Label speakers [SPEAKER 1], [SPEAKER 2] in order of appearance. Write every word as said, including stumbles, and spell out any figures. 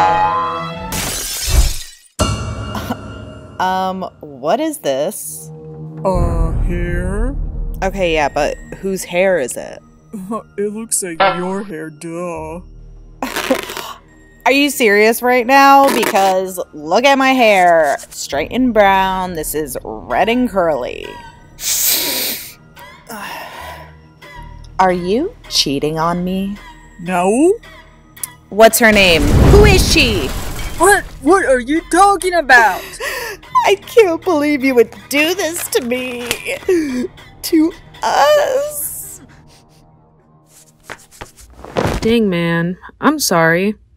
[SPEAKER 1] Um, what is this?
[SPEAKER 2] Uh, hair?
[SPEAKER 1] Okay, yeah, but whose hair is it?
[SPEAKER 2] It looks like your hair, duh.
[SPEAKER 1] Are you serious right now? Because look at my hair. Straight and brown. This is red and curly. Are you cheating on me?
[SPEAKER 2] No?
[SPEAKER 1] What's her name? Who is she?
[SPEAKER 2] What? What are you talking about?
[SPEAKER 1] I can't believe you would do this to me. To us.
[SPEAKER 3] Dang, man. I'm sorry.